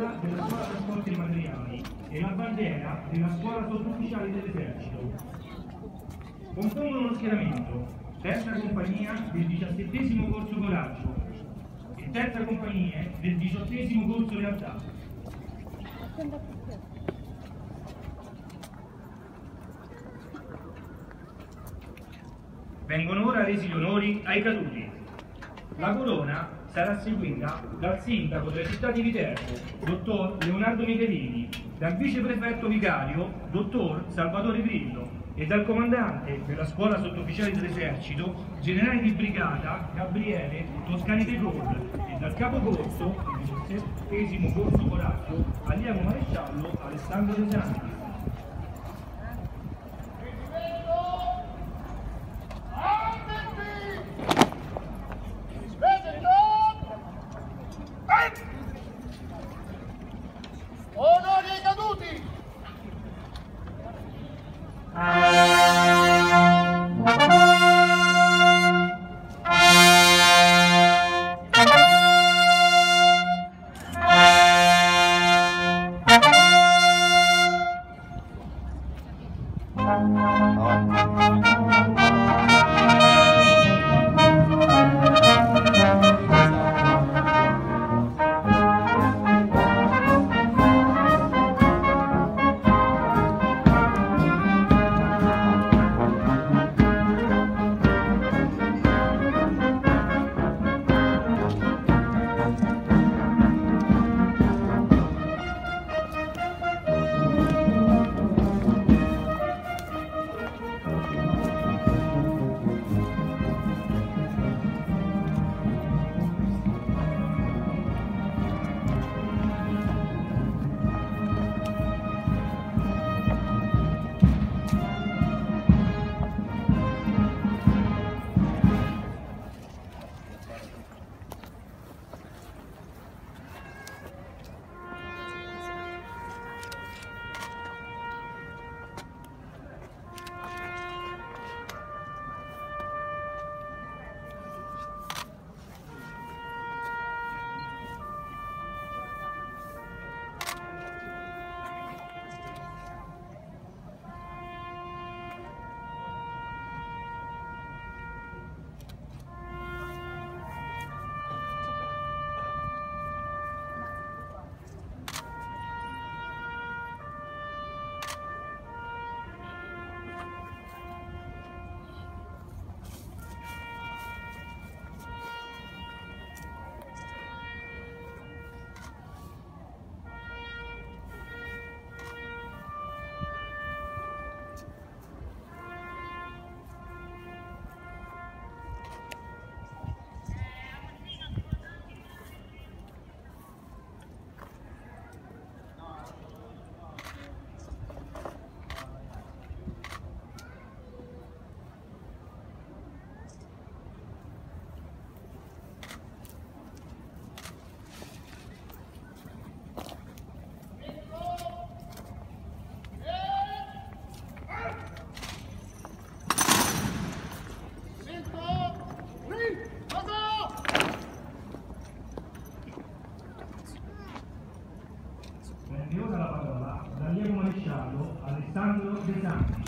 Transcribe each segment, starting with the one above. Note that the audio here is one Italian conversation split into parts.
maglia della scuola trasporti e materiali e la bandiera della scuola sottufficiali dell'esercito. Compongono lo schieramento terza compagnia del 17° corso Coraggio e terza compagnia del 18° corso Lealtà. Vengono ora resi gli onori ai caduti. La corona sarà seguita dal sindaco della città di Viterbo, dottor Leonardo Michelini, dal viceprefetto vicario, dottor Salvatore Grillo, e dal comandante della scuola sottufficiali dell'esercito, generale di brigata Gabriele Toscani De Gaulle, e dal capocorso del 17° corso Coraggio, allievo maresciallo Alessandro De Santi. Onori ai caduti! maresciallo Alessandro De Santi.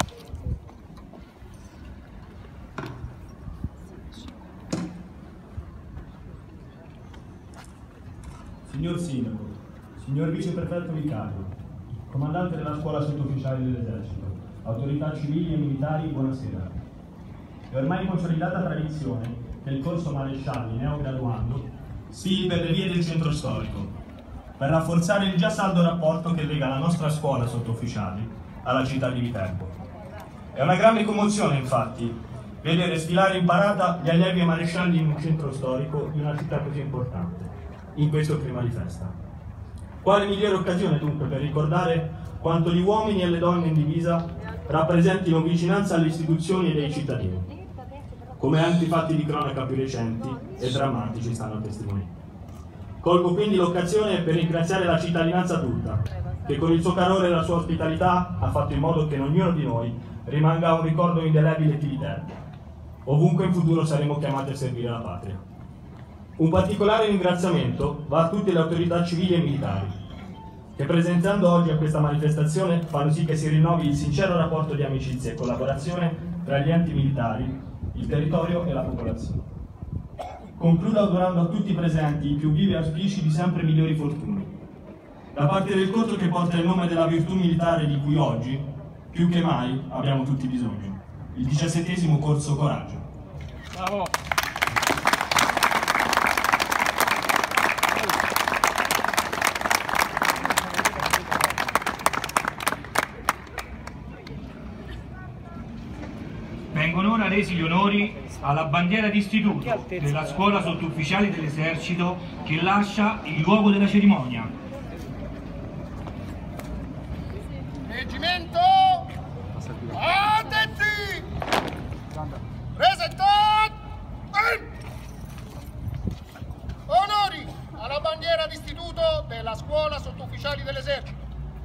Signor Sindaco, signor Viceprefetto Vicario, Comandante della Scuola Sottufficiali dell'Esercito, autorità civili e militari, buonasera. È ormai consolidata tradizione che il corso marescialli neograduando sfili per le vie del centro storico, per rafforzare il già saldo rapporto che lega la nostra scuola sottufficiali alla città di Viterbo. È una grande commozione, infatti, vedere sfilare in parata gli allievi e marescialli in un centro storico di una città così importante, in questo clima di festa. Quale migliore occasione dunque per ricordare quanto gli uomini e le donne in divisa rappresentino vicinanza alle istituzioni e dei cittadini, come anche i fatti di cronaca più recenti e drammatici stanno a testimoniare. Colgo quindi l'occasione per ringraziare la cittadinanza tutta, che con il suo calore e la sua ospitalità ha fatto in modo che in ognuno di noi rimanga un ricordo indelebile di Viterbo, ovunque in futuro saremo chiamati a servire la patria. Un particolare ringraziamento va a tutte le autorità civili e militari, che presentando oggi a questa manifestazione fanno sì che si rinnovi il sincero rapporto di amicizia e collaborazione tra gli enti militari, il territorio e la popolazione. Concludo augurando a tutti i presenti i più vivi auspici di sempre migliori fortune. Da parte del corso che porta il nome della virtù militare di cui oggi, più che mai, abbiamo tutti bisogno, il 17° corso Coraggio. Bravo. Vengono ora resi gli onori alla bandiera d'istituto della scuola sottufficiali dell'esercito che lascia il luogo della cerimonia. Reggimento! Attenti! Presentat! Onori alla bandiera d'istituto della scuola sottufficiali dell'esercito.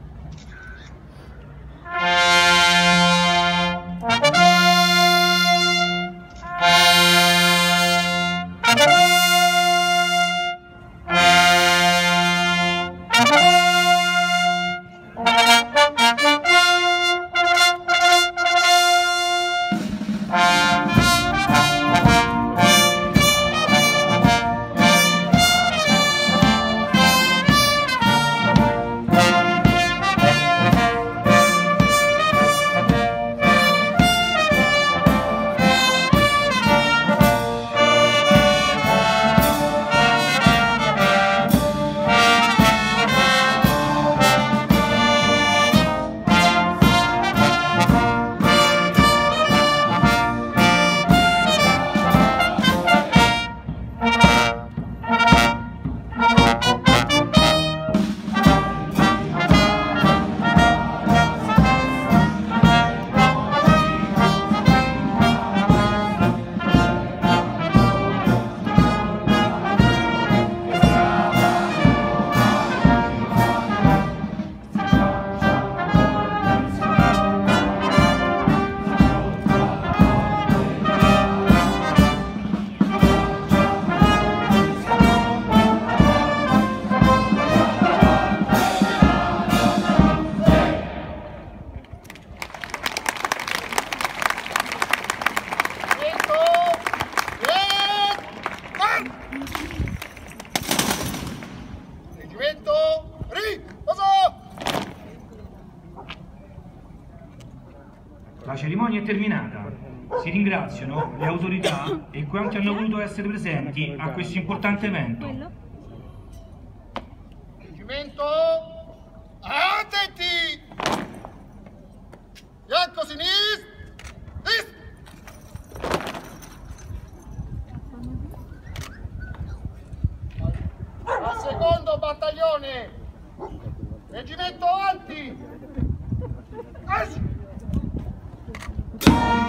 La cerimonia è terminata. Si ringraziano le autorità e quanti hanno voluto essere presenti a questo importante evento. Reggimento, attenti! Fianco sinistro, al secondo battaglione, reggimento avanti!